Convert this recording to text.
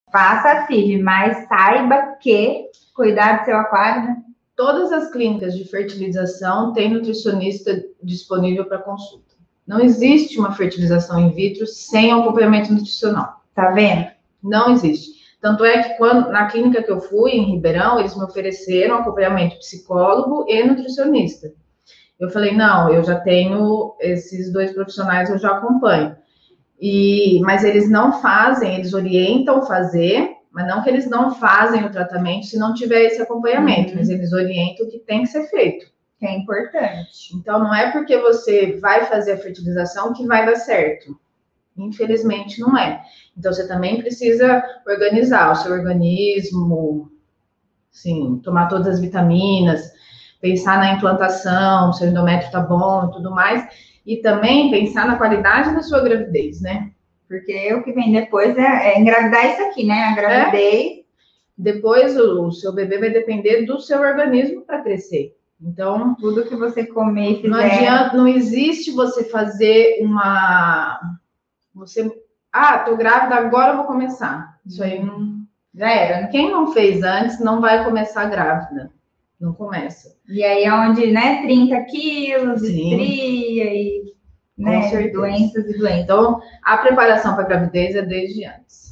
Faça, filho, mas saiba que cuidar do seu aquário, né? Todas as clínicas de fertilização têm nutricionista disponível para consulta. Não existe uma fertilização in vitro sem acompanhamento nutricional. Tá vendo? Não existe. Tanto é que na clínica que eu fui, em Ribeirão, eles me ofereceram acompanhamento psicólogo e nutricionista. Eu falei, não, eu já tenho esses 2 profissionais, eu já acompanho. Mas eles não fazem, eles orientam fazer, mas não que eles não fazem o tratamento se não tiver esse acompanhamento, mas eles orientam o que tem que ser feito. Que é importante. Então, não é porque você vai fazer a fertilização que vai dar certo. Infelizmente, não é. Então, você também precisa organizar o seu organismo, assim, tomar todas as vitaminas, pensar na implantação, se o endométrio tá bom e tudo mais, e também pensar na qualidade da sua gravidez, né? Porque o que vem depois é engravidar isso aqui, né? A gravidez. Depois, o seu bebê vai depender do seu organismo para crescer. Então, tudo que você comer e fizer... Não adianta, não existe você fazer tô grávida, agora eu vou começar. Isso aí não... Já era. Quem não fez antes não vai começar grávida. Não começa. E aí é onde, né, 30 quilos, estria e, né, doenças e doenças. Então, a preparação para a gravidez é desde antes.